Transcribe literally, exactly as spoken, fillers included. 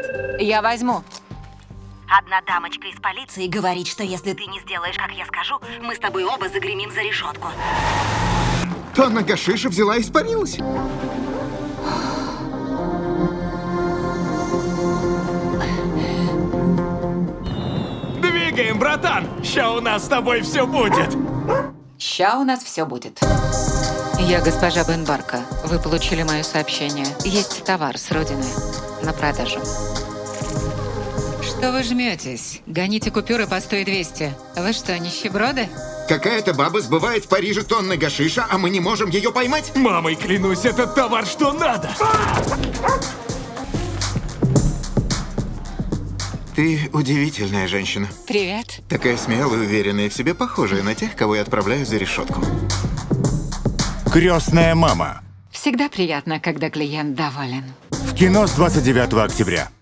Я возьму. Одна дамочка из полиции говорит, что если ты не сделаешь, как я скажу, мы с тобой оба загремим за решетку. Тонна гашиша взяла и испарилась. Двигаем, братан! Ща у нас с тобой все будет. Ща у нас все будет. Я госпожа Бенбарка. Вы получили мое сообщение. Есть товар с родины на продажу. Что вы жметесь? Гоните купюры по сто и двести. Вы что, нищеброды? Какая-то баба сбывает в Париже тонны гашиша, а мы не можем ее поймать? Мамой клянусь, этот товар что надо. Ты удивительная женщина. Привет. Такая смелая, уверенная в себе, похожая на тех, кого я отправляю за решетку. «Крестная мама». Всегда приятно, когда клиент доволен. В кино с двадцать девятого октября.